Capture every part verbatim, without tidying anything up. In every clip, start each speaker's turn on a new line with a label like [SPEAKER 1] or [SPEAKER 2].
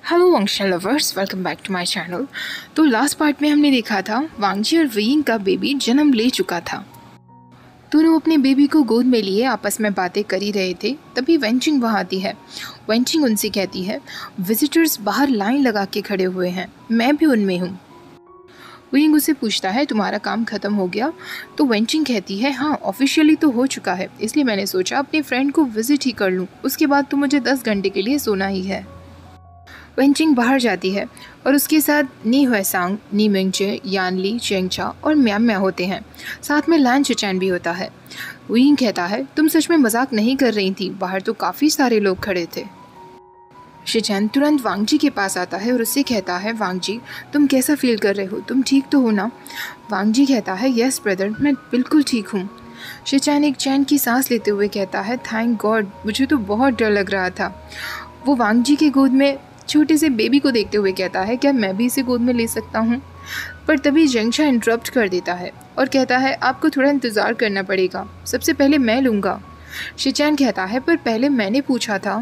[SPEAKER 1] Hello वंगशी lovers, welcome back to my channel. तो last part में हमने देखा था वांगजी और वेइंग का बेबी जन्म ले चुका था। दोनों अपने बेबी को गोद में लिए आपस में बातें कर ही रहे थे। तभी वेंचिंग वहाँ आती है। वेंचिंग उनसे कहती है, विजिटर्स बाहर लाइन लगा के खड़े हुए हैं, मैं भी उनमें हूँ। वेइंग उससे पूछता है, तुम्हारा काम ख़त्म हो गया? तो वेंचिंग कहती है, हाँ ऑफिशियली तो हो चुका है, इसलिए मैंने सोचा अपने फ्रेंड को विजिट ही कर लूँ, उसके बाद तो मुझे दस घंटे के लिए सोना ही है। वेंचिंग बाहर जाती है और उसके साथ नी हुएसांग, नी मिंगजे, यानली, चेंगचा और म्याम म्या होते हैं। साथ में लान चिचैन भी होता है। वेइंग कहता है, तुम सच में मजाक नहीं कर रही थी, बाहर तो काफ़ी सारे लोग खड़े थे। शिचैन तुरंत वांगजी के पास आता है और उससे कहता है, वांगजी तुम कैसा फील कर रहे हो, तुम ठीक तो हो ना? वांगजी कहता है, यस ब्रदर, मैं बिल्कुल ठीक हूँ। शिचैन एक चैन की सांस लेते हुए कहता है, थैंक गॉड, मुझे तो बहुत डर लग रहा था। वो वांगजी के गोद में छोटे से बेबी को देखते हुए कहता है, क्या मैं भी इसे गोद में ले सकता हूँ? पर तभी जेंगशा इंटरप्ट कर देता है और कहता है, आपको थोड़ा इंतज़ार करना पड़ेगा, सबसे पहले मैं लूँगा। शिचैन कहता है, पर पहले मैंने पूछा था।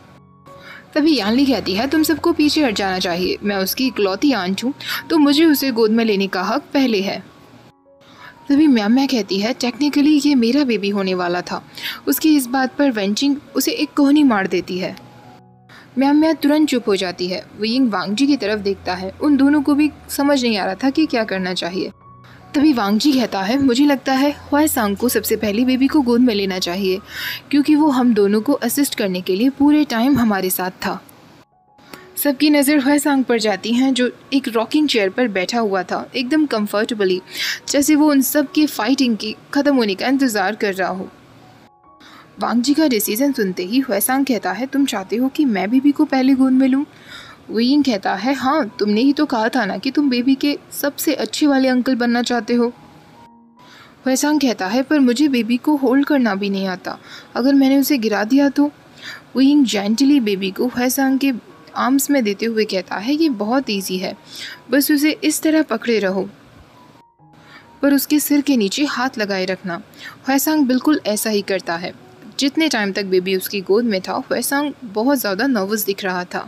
[SPEAKER 1] तभी यानली कहती है, तुम सबको पीछे हट जाना चाहिए, मैं उसकी इकलौती आंट हूँ, तो मुझे उसे गोद में लेने का हक पहले है। तभी म्याम म्या कहती है, टेक्निकली ये मेरा बेबी होने वाला था। उसकी इस बात पर वेंचिंग उसे एक कोहनी मार देती है। म्याम म्या तुरंत चुप हो जाती है। वेइंग वांगजी की तरफ देखता है। उन दोनों को भी समझ नहीं आ रहा था कि क्या करना चाहिए। तभी वांगजी कहता है, मुझे लगता है हुएसांग को सबसे पहले बेबी को गोद में लेना चाहिए, क्योंकि वो हम दोनों को असिस्ट करने के लिए पूरे टाइम हमारे साथ था। सबकी नज़र हुएसांग पर जाती हैं, जो एक रॉकिंग चेयर पर बैठा हुआ था, एकदम कंफर्टेबली, जैसे वो उन सब की फाइटिंग की ख़त्म होने का इंतज़ार कर रहा हो। वांगजी का डिसीजन सुनते ही हुएसांग कहता है, तुम चाहते हो कि मैं बेबी को पहले गोद में लूँ? वेइंग कहता है, हाँ तुमने ही तो कहा था ना कि तुम बेबी के सबसे अच्छे वाले अंकल बनना चाहते हो। हुएसांग कहता है, पर मुझे बेबी को होल्ड करना भी नहीं आता, अगर मैंने उसे गिरा दिया तो? वेइंग जेंटली बेबी को हुएसांग के आर्म्स में देते हुए कहता है, ये बहुत ईजी है, बस उसे इस तरह पकड़े रहो, पर उसके सिर के नीचे हाथ लगाए रखना। हुएसांग बिल्कुल ऐसा ही करता है। जितने टाइम तक बेबी उसकी गोद में था, हुएसांग बहुत ज़्यादा नर्वस दिख रहा था।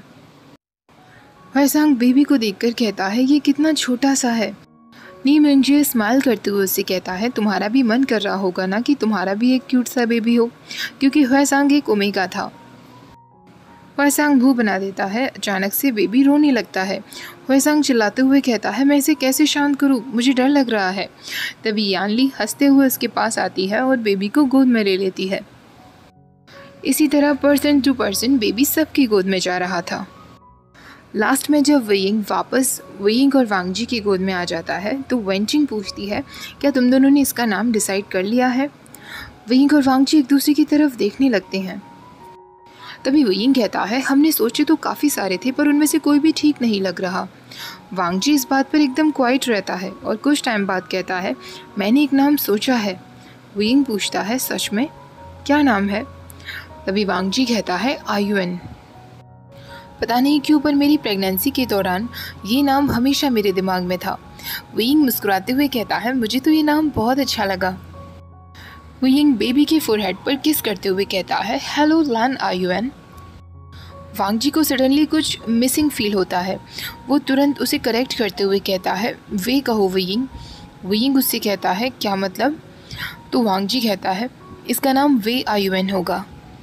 [SPEAKER 1] हुएसांग बेबी को देखकर कहता है, ये कितना छोटा सा है। नी मिंगजे स्माइल करते हुए उससे कहता है, तुम्हारा भी मन कर रहा होगा ना कि तुम्हारा भी एक क्यूट सा बेबी हो, क्योंकि हुएसांग एक ओमेगा था। हुएसांग भू बना देता है। अचानक से बेबी रोने लगता है। हुएसांग चिल्लाते हुए कहता है, मैं इसे कैसे शांत करूं, मुझे डर लग रहा है। तभी यानली हंसते हुए उसके पास आती है और बेबी को गोद में ले लेती है। इसी तरह पर्सन टू पर्सन बेबी सबकी गोद में जा रहा था। लास्ट में जब वेइंग वापस वेइंग और वांगजी की गोद में आ जाता है, तो वेंचिंग पूछती है, क्या तुम दोनों ने इसका नाम डिसाइड कर लिया है? वेइंग और वांगजी एक दूसरे की तरफ देखने लगते हैं। तभी वेइंग कहता है, हमने सोचे तो काफ़ी सारे थे, पर उनमें से कोई भी ठीक नहीं लग रहा। वांगजी इस बात पर एकदम क्वाइट रहता है और कुछ टाइम बाद कहता है, मैंने एक नाम सोचा है। वेइंग पूछता है, सच में? क्या नाम है? तभी वांगजी कहता है, आयुएन। पता नहीं क्यों, पर मेरी प्रेगनेंसी के दौरान ये नाम हमेशा मेरे दिमाग में था। वेइंग मुस्कुराते हुए कहता है, मुझे तो ये नाम बहुत अच्छा लगा। वेइंग बेबी के फोरहेड पर किस करते हुए कहता है, हेलो लान आयुएन। वांगजी को सडनली कुछ मिसिंग फील होता है। वो तुरंत उसे करेक्ट करते हुए कहता है, वे कहो वेइंग। वेइंग उससे कहता है, क्या मतलब? तो वांगजी कहता है, इसका नाम वे आयुएन होगा।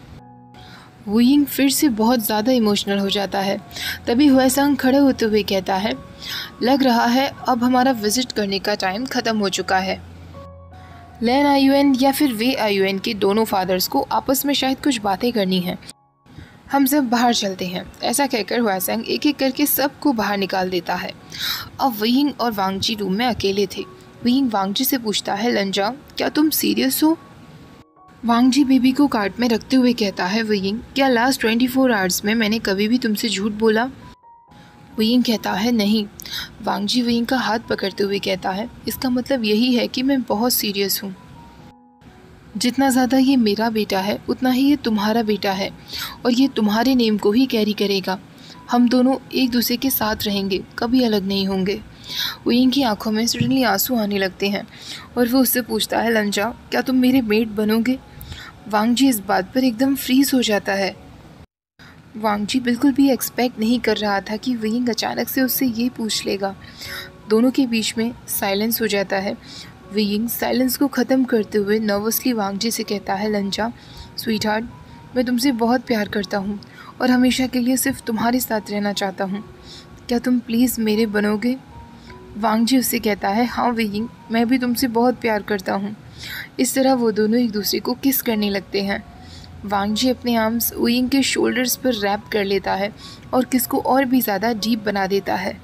[SPEAKER 1] वेइंग फिर से बहुत ज़्यादा इमोशनल हो जाता है। तभी हुएसांग खड़े होते हुए कहता है, लग रहा है अब हमारा विजिट करने का टाइम ख़त्म हो चुका है। लैन आयुएन या फिर वे आयुएन के दोनों फादर्स को आपस में शायद कुछ बातें करनी है, हम सब बाहर चलते हैं। ऐसा कहकर हुएसांग एक एक करके सबको बाहर निकाल देता है। अब वेइंग और वांगजी रूम में अकेले थे। वेइंग वांगजी से पूछता है, लंजा क्या तुम सीरियस हो? वांगजी बेबी को कार्ट में रखते हुए कहता है, वेइंग क्या लास्ट ट्वेंटी फोर आवर्स में मैंने कभी भी तुमसे झूठ बोला? वेइंग कहता है, नहीं। वांगजी वेइंग का हाथ पकड़ते हुए कहता है, इसका मतलब यही है कि मैं बहुत सीरियस हूँ। जितना ज़्यादा ये मेरा बेटा है, उतना ही ये तुम्हारा बेटा है, और ये तुम्हारे नेम को ही कैरी करेगा। हम दोनों एक दूसरे के साथ रहेंगे, कभी अलग नहीं होंगे। वेइंग की आंखों में सडनली आंसू आने लगते हैं और वो उससे पूछता है, लंजा क्या तुम मेरे मेट बनोगे? वांगजी इस बात पर एकदम फ्रीज हो जाता है। वांग जी बिल्कुल भी एक्सपेक्ट नहीं कर रहा था कि वियिंग अचानक से उससे ये पूछ लेगा। दोनों के बीच में साइलेंस हो जाता है। वियिंग साइलेंस को ख़त्म करते हुए नर्वसली वांग जी से कहता है, लंजा स्वीटहार्ट, मैं तुमसे बहुत प्यार करता हूँ और हमेशा के लिए सिर्फ तुम्हारे साथ रहना चाहता हूँ। क्या तुम प्लीज़ मेरे बनोगे? वांग जी उससे कहता है, हाँ वियिंग, मैं भी तुमसे बहुत प्यार करता हूँ। इस तरह वो दोनों एक दूसरे को किस करने लगते हैं। वांग जी अपने आर्म्स वियिंग के शोल्डर्स पर रैप कर लेता है और किस को और भी ज़्यादा डीप बना देता है।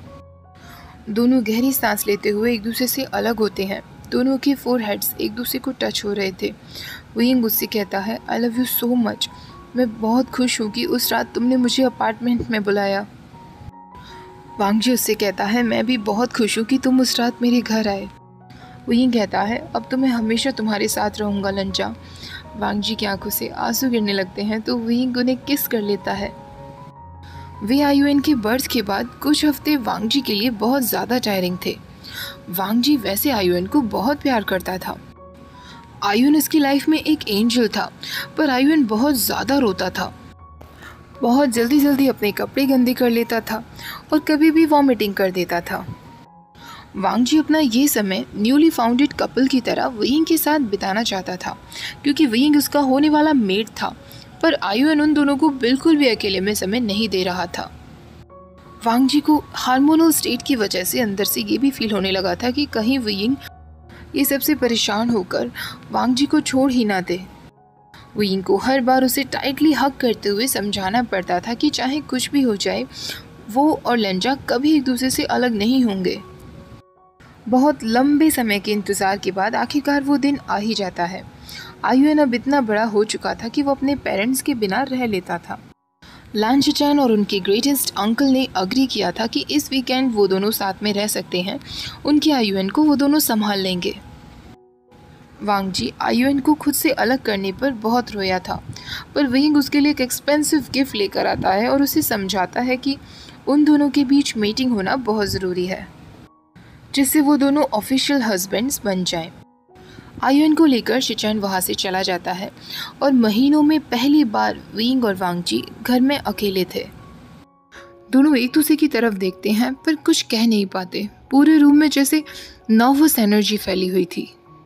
[SPEAKER 1] दोनों गहरी सांस लेते हुए एक दूसरे से अलग होते हैं। दोनों के फोरहेड्स एक दूसरे को टच हो रहे थे। वियिंग उससे कहता है, I love you so much. मैं बहुत खुश हूँ कि उस रात तुमने मुझे अपार्टमेंट में बुलाया। वांग जी उससे कहता है, मैं भी बहुत खुश हूँ कि तुम उस रात मेरे घर आए। वियिंग कहता है, अब तो मैं हमेशा तुम्हारे साथ रहूँगा लंजा। वांग जी की आंखों से आंसू गिरने लगते हैं तो वियिंग उन्हें किस कर लेता है। वे आयुएन के बर्थ के बाद कुछ हफ्ते वांग जी के लिए बहुत ज़्यादा टायरिंग थे। वांग जी वैसे आयुएन को बहुत प्यार करता था। आयुएन उसकी लाइफ में एक एंजल था, पर आयुएन बहुत ज़्यादा रोता था, बहुत जल्दी जल्दी अपने कपड़े गंदे कर लेता था और कभी भी वॉमिटिंग कर देता था। वांग जी अपना ये समय न्यूली फाउंडेड कपल की तरह वियिंग के साथ बिताना चाहता था, क्योंकि वियिंग उसका होने वाला मेट था, पर आयुएन उन दोनों को बिल्कुल भी अकेले में समय नहीं दे रहा था। वांग जी को हार्मोनल स्टेट की वजह से अंदर से ये भी फील होने लगा था कि कहीं वियिंग ये सबसे परेशान होकर वांग जी को छोड़ ही ना दे। वियिंग को हर बार उसे टाइटली हग करते हुए समझाना पड़ता था कि चाहे कुछ भी हो जाए, वो और लंजा कभी एक दूसरे से अलग नहीं होंगे। बहुत लंबे समय के इंतज़ार के बाद आखिरकार वो दिन आ ही जाता है। आयुएन अब इतना बड़ा हो चुका था कि वो अपने पेरेंट्स के बिना रह लेता था। लान चैन और उनके ग्रेटेस्ट अंकल ने अग्री किया था कि इस वीकेंड वो दोनों साथ में रह सकते हैं। उनके आयुएन को वो दोनों संभाल लेंगे। वांग जी आयुएन को खुद से अलग करने पर बहुत रोया था, पर वियिंग उसके लिए एक एक्सपेंसिव गिफ्ट लेकर आता है और उसे समझाता है कि उन दोनों के बीच मीटिंग होना बहुत ज़रूरी है, जिससे वो दोनों ऑफिशियल हस्बैंड्स बन जाएं। आयुएन को लेकर शिचैन वहाँ से चला जाता है और महीनों में पहली बार वियिंग और वांग जी घर में अकेले थे। दोनों एक दूसरे की तरफ देखते हैं पर कुछ कह नहीं पाते। पूरे रूम में जैसे नर्वस एनर्जी फैली हुई थी।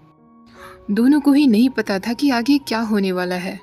[SPEAKER 1] दोनों को ही नहीं पता था कि आगे क्या होने वाला है।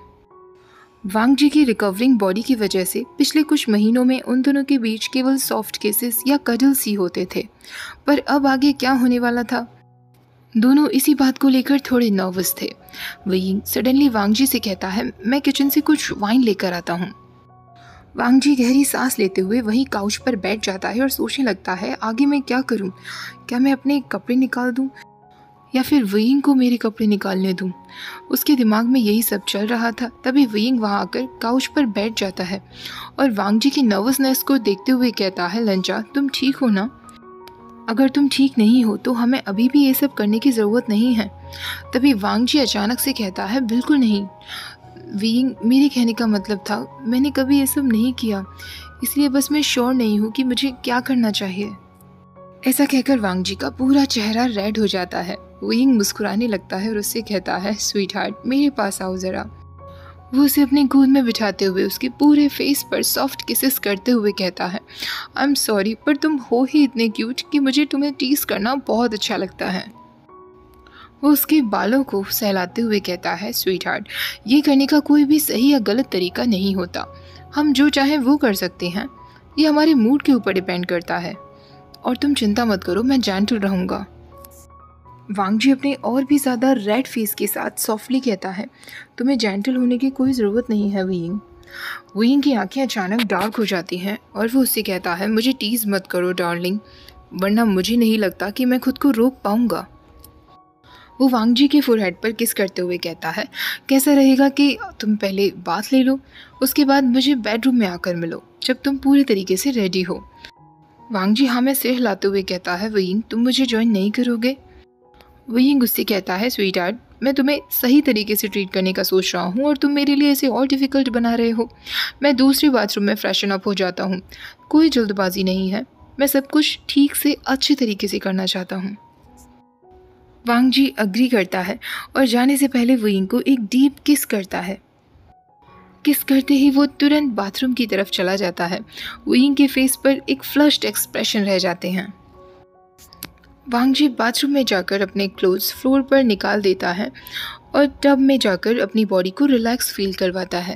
[SPEAKER 1] वांग जी की रिकवरिंग बॉडी की वजह से पिछले कुछ महीनों में उन दोनों के बीच केवल सॉफ्ट केसेस या कडल्स ही होते थे, पर अब आगे क्या होने वाला था, दोनों इसी बात को लेकर थोड़े नर्वस थे। वियिंग सडनली वांग जी से कहता है, मैं किचन से कुछ वाइन लेकर आता हूँ। वांग जी गहरी सांस लेते हुए वहीं काउच पर बैठ जाता है और सोचने लगता है, आगे मैं क्या करूँ? क्या मैं अपने कपड़े निकाल दूँ या फिर वियिंग को मेरे कपड़े निकालने दूँ? उसके दिमाग में यही सब चल रहा था। तभी वियिंग वहाँ आकर काउच पर बैठ जाता है और वांग जी की नर्वसनेस को देखते हुए कहता है, लंजा तुम ठीक हो ना? अगर तुम ठीक नहीं हो तो हमें अभी भी ये सब करने की ज़रूरत नहीं है। तभी वांग जी अचानक से कहता है, बिल्कुल नहीं वियिंग, मेरे कहने का मतलब था मैंने कभी ये सब नहीं किया, इसलिए बस मैं श्योर नहीं हूँ कि मुझे क्या करना चाहिए। ऐसा कहकर वांग जी का पूरा चेहरा रेड हो जाता है। वियिंग मुस्कुराने लगता है और उससे कहता है, स्वीट हार्ट मेरे पास आओ ज़रा। वो उसे अपने गोद में बिठाते हुए उसके पूरे फेस पर सॉफ्ट किसेस करते हुए कहता है, आई एम सॉरी पर तुम हो ही इतने क्यूट कि मुझे तुम्हें टीज करना बहुत अच्छा लगता है। वो उसके बालों को सहलाते हुए कहता है, स्वीट हार्ट ये करने का कोई भी सही या गलत तरीका नहीं होता। हम जो चाहें वो कर सकते हैं, ये हमारे मूड के ऊपर डिपेंड करता है। और तुम चिंता मत करो, मैं जेंटल रहूँगा। वांग जी अपने और भी ज़्यादा रेड फेस के साथ सॉफ्टली कहता है, तुम्हें जेंटल होने की कोई ज़रूरत नहीं है वियिंग। वियिंग की आंखें अचानक डार्क हो जाती हैं और वो उससे कहता है, मुझे टीज़ मत करो डार्लिंग, वरना मुझे नहीं लगता कि मैं खुद को रोक पाऊँगा। वो वांग जी के फोरहेड पर किस करते हुए कहता है, कैसा रहेगा कि तुम पहले बात ले लो, उसके बाद मुझे बेडरूम में आकर मिलो जब तुम पूरे तरीके से रेडी हो। वांग जी हाँ में सिर हिलाते हुए कहता है, वियिंग तुम मुझे ज्वाइन नहीं करोगे? वियिंग उससे कहता है, स्वीट हार्ट मैं तुम्हें सही तरीके से ट्रीट करने का सोच रहा हूँ और तुम मेरे लिए इसे और डिफ़िकल्ट बना रहे हो। मैं दूसरे बाथरूम में फ्रेशन अप हो जाता हूँ, कोई जल्दबाजी नहीं है, मैं सब कुछ ठीक से अच्छे तरीके से करना चाहता हूँ। वांग जी अग्री करता है और जाने से पहले वियिंग को एक डीप किस करता है। किस करते ही वो तुरंत बाथरूम की तरफ चला जाता है। वुयिंग के फेस पर एक फ्लश्ड एक्सप्रेशन रह जाते हैं। वांगजी बाथरूम में जाकर अपने क्लोथ्स फ्लोर पर निकाल देता है और टब में जाकर अपनी बॉडी को रिलैक्स फील करवाता है।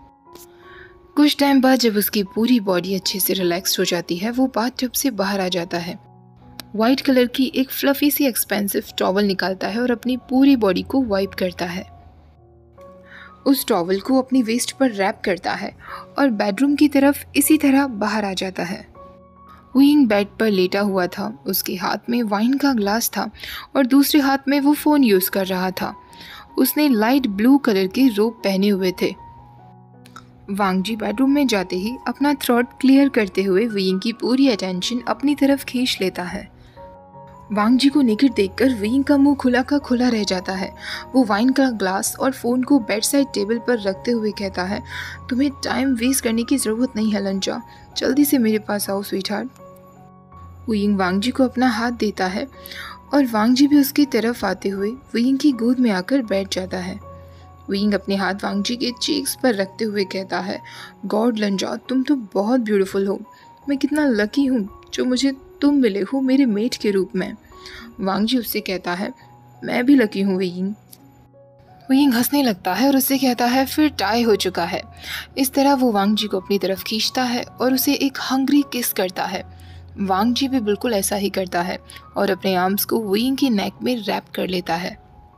[SPEAKER 1] कुछ टाइम बाद जब उसकी पूरी बॉडी अच्छे से रिलैक्स हो जाती है, वो बाथ टब से बाहर आ जाता है। वाइट कलर की एक फ्लफी सी एक्सपेंसिव टॉवल निकालता है और अपनी पूरी बॉडी को वाइप करता है। उस टॉवल को अपनी वेस्ट पर रैप करता है और बेडरूम की तरफ इसी तरह बाहर आ जाता है। वुयिंग बेड पर लेटा हुआ था। उसके हाथ में वाइन का ग्लास था और दूसरे हाथ में वो फ़ोन यूज़ कर रहा था। उसने लाइट ब्लू कलर के रोब पहने हुए थे। वांगजी बेडरूम में जाते ही अपना थ्रोट क्लियर करते हुए वुयिंग की पूरी अटेंशन अपनी तरफ खींच लेता है। वांगजी को नेकेड देखकर वुयिंग का मुंह खुला का खुला रह जाता है। वो वाइन का ग्लास और फ़ोन को बेड साइड टेबल पर रखते हुए कहता है, तुम्हें टाइम वेस्ट करने की ज़रूरत नहीं है लंजा, जल्दी से मेरे पास आओ स्वीटहार्ट। वुयिंग वांगजी को अपना हाथ देता है और वांगजी भी उसकी तरफ आते हुए वुयिंग की गोद में आकर बैठ जाता है। वुयिंग अपने हाथ वांगजी के चीक्स पर रखते हुए कहता है, गॉड लंजा, तुम तो बहुत ब्यूटीफुल हो। मैं कितना लकी हूँ जो मुझे तुम मिले हो मेरे मेट के रूप में। वांगजी उससे कहता है, मैं भी लकी हूँ वुयिंग। वुयिंग हंसने लगता है और उससे कहता है, फिर टाई हो चुका है। इस तरह वो वांगजी को अपनी तरफ खींचता है और उसे एक हंग्री किस करता है। वांगजी भी बिल्कुल ऐसा ही करता है और अपने आर्म्स को वुयिंग की नेक में रैप कर लेता है।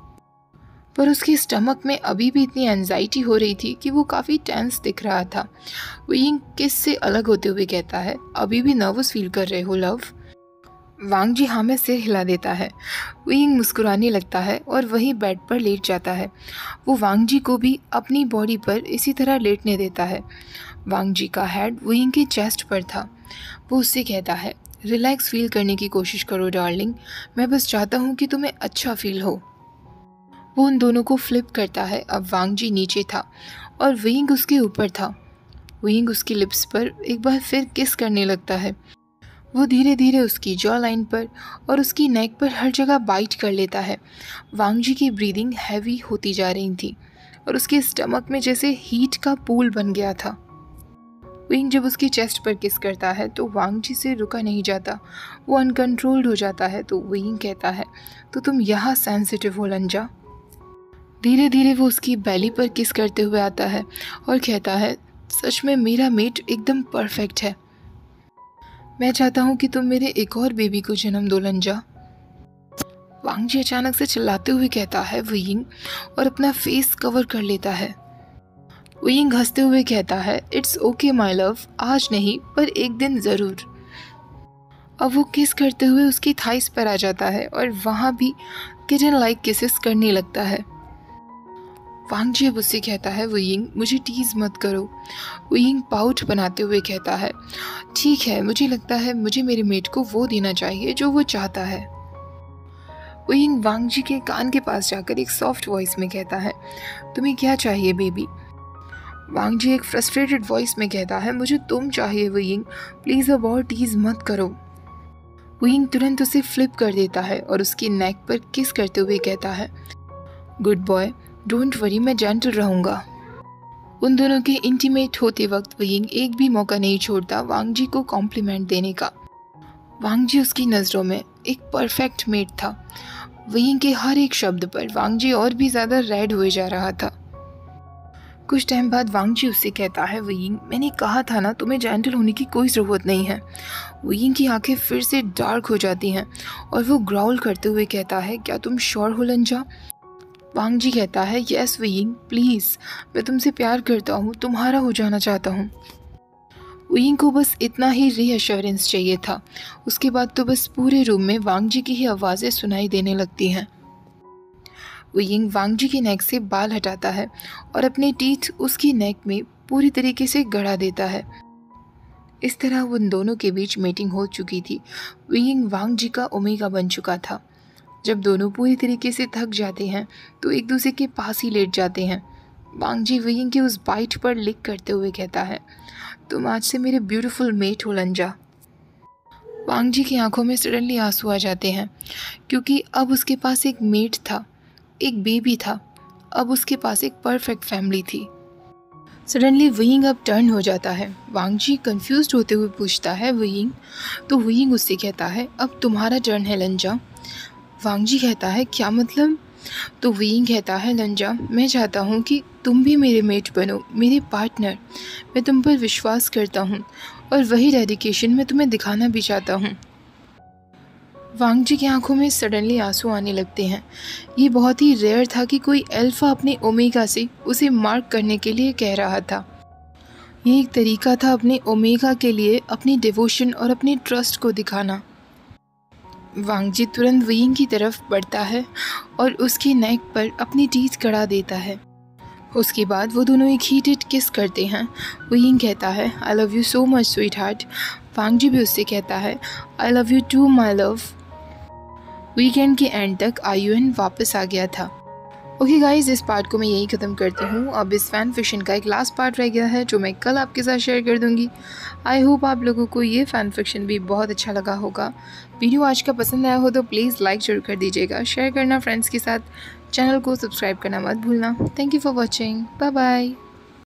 [SPEAKER 1] पर उसके स्टमक में अभी भी इतनी एंजाइटी हो रही थी कि वो काफ़ी टेंस दिख रहा था। वुयिंग किस से अलग होते हुए कहता है, अभी भी नर्वस फील कर रहे हो लव? वांगजी हाँ में सिर हिला देता है। वुयिंग मुस्कुराने लगता है और वहीं बेड पर लेट जाता है। वो वांगजी को भी अपनी बॉडी पर इसी तरह लेटने देता है। वांगजी का हेड वुयिंग के चेस्ट पर था। वो उससे कहता है, रिलैक्स फील करने की कोशिश करो डार्लिंग, मैं बस चाहता हूँ कि तुम्हें अच्छा फील हो। वो उन दोनों को फ्लिप करता है। अब वांगजी नीचे था और वुयिंग उसके ऊपर था। वुयिंग उसकी लिप्स पर एक बार फिर किस करने लगता है। वो धीरे धीरे उसकी जॉ लाइन पर और उसकी नेक पर हर जगह बाइट कर लेता है। वांगजी की ब्रीदिंग हैवी होती जा रही थी और उसके स्टमक में जैसे हीट का पूल बन गया था। वुयिंग जब उसकी चेस्ट पर किस करता है तो वांगजी से रुका नहीं जाता। वो अनकंट्रोल्ड हो जाता है। तो वुयिंग कहता है, तो तुम यहाँ सेंसिटिव हो लंजा। धीरे धीरे वो उसकी बैली पर किस करते हुए आता है और कहता है, सच में मेरा मेट एकदम परफेक्ट है। मैं चाहता हूँ कि तुम मेरे एक और बेबी को जन्म दो लंजा। वांगजी अचानक से चिल्लाते हुए कहता है वुयिंग और अपना फेस कवर कर लेता है। वुयिंग हंसते हुए कहता है, इट्स ओके माय लव, आज नहीं पर एक दिन ज़रूर। अब वो किस करते हुए उसकी थाइस पर आ जाता है और वहाँ भी किटन लाइक किसेस करने लगता है। वांगजी अब उससे कहता है, वुयिंग मुझे टीज मत करो। वुयिंग पाउच बनाते हुए कहता है, ठीक है, मुझे लगता है मुझे मेरे मेट को वो देना चाहिए जो वो चाहता है। वुयिंग वांगजी के कान के पास जाकर एक सॉफ्ट वॉइस में कहता है, तुम्हें क्या चाहिए बेबी? वांगजी एक फ्रस्ट्रेटेड वॉइस में कहता है, मुझे तुम चाहिए वुयिंग, प्लीज़ अब और टीज मत करो। वुयिंग तुरंत उसे फ्लिप कर देता है और उसकी नेक पर किस करते हुए कहता है, गुड बॉय, डोंट वरी, मैं जेंटल रहूँगा। उन दोनों के इंटीमेट होते वक्त वुयिंग एक भी मौका नहीं छोड़ता वांगजी को कॉम्प्लीमेंट देने का। वांगजी उसकी नज़रों में एक परफेक्ट मेट था। वुयिंग के हर एक शब्द पर वांगजी और भी ज़्यादा रेड हुए जा रहा था। कुछ टाइम बाद वांगजी उससे कहता है, वुयिंग मैंने कहा था ना, तुम्हें जेंटल होने की कोई ज़रूरत नहीं है। वुयिंग की आंखें फिर से डार्क हो जाती हैं और वो ग्राउल करते हुए कहता है, क्या तुम श्योर हो लंजा? वांगजी कहता है, यस वुयिंग, प्लीज़, मैं तुमसे प्यार करता हूँ, तुम्हारा हो जाना चाहता हूँ। वुयिंग को बस इतना ही रीअश्योरेंस चाहिए था। उसके बाद तो बस पूरे रूम में वांगजी की ही आवाज़ें सुनाई देने लगती हैं। वुयिंग वांगजी की नेक से बाल हटाता है और अपने टीथ उसकी नेक में पूरी तरीके से गड़ा देता है। इस तरह उन दोनों के बीच मीटिंग हो चुकी थी। वुयिंग वांगजी का ओमेगा बन चुका था। जब दोनों पूरी तरीके से थक जाते हैं तो एक दूसरे के पास ही लेट जाते हैं। वांगजी वुयिंग के उस बाइट पर लिक करते हुए कहता है, तुम आज से मेरे ब्यूटीफुल मेट हो लंजा। वांगजी की आंखों में सडनली आंसू आ जाते हैं क्योंकि अब उसके पास एक मेट था, एक बेबी था। अब उसके पास एक परफेक्ट फैमिली थी। सडनली वुयिंग अब टर्न हो जाता है। वांग जी कंफ्यूज होते हुए पूछता है वुयिंग, तो वुयिंग उससे कहता है अब तुम्हारा टर्न है लंजा। वांग जी कहता है क्या मतलब? तो वुयिंग कहता है लंजा, मैं चाहता हूँ कि तुम भी मेरे मेट बनो, मेरे पार्टनर। मैं तुम पर विश्वास करता हूँ और वही डेडिकेशन मैं तुम्हें दिखाना भी चाहता हूँ। वांग जी की आंखों में सडनली आंसू आने लगते हैं। ये बहुत ही रेयर था कि कोई अल्फा अपने ओमेगा से उसे मार्क करने के लिए कह रहा था। ये एक तरीका था अपने ओमेगा के लिए अपनी डिवोशन और अपने ट्रस्ट को दिखाना। वांग जी तुरंत वुयिंग की तरफ बढ़ता है और उसके नेक पर अपनी टीथ गड़ा देता है। उसके बाद वो दोनों एक हीटेड किस करते हैं। वुयिंग कहता है I love you so much sweetheart. Wangji भी उससे कहता है I love you too my love. Weekend के एंड तक आयुन वापस आ गया था। ओके गाइज, इस पार्ट को मैं यही ख़त्म करती हूँ। अब इस फैन फिक्शन का एक लास्ट पार्ट रह गया है जो मैं कल आपके साथ शेयर कर दूँगी। आई होप आप लोगों को ये फ़ैन फिक्शन भी बहुत अच्छा लगा होगा। वीडियो आज का पसंद आया हो तो प्लीज़ लाइक जरूर कर दीजिएगा, शेयर करना फ्रेंड्स के साथ, चैनल को सब्सक्राइब करना मत भूलना। Thank you for watching, bye bye.